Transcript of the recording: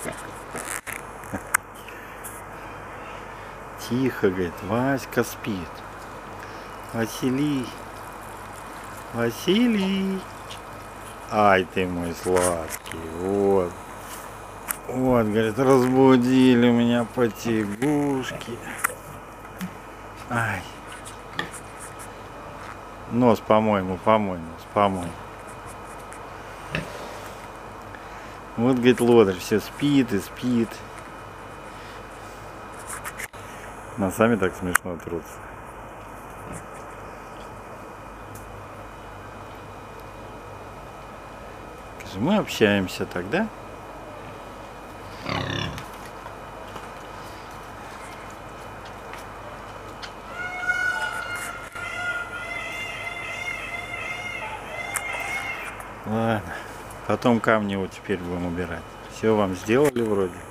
Тихо, говорит, Васька спит. Василий. Василий. Ай ты мой сладкий. Вот. Вот, говорит, разбудили меня потягушки. Ай. Нос по-моему, помой. Вот, говорит, лодырь все спит и спит. Носами так смешно трутся. Мы общаемся тогда. Ладно. Потом камни вот теперь будем убирать. Все вам сделали вроде.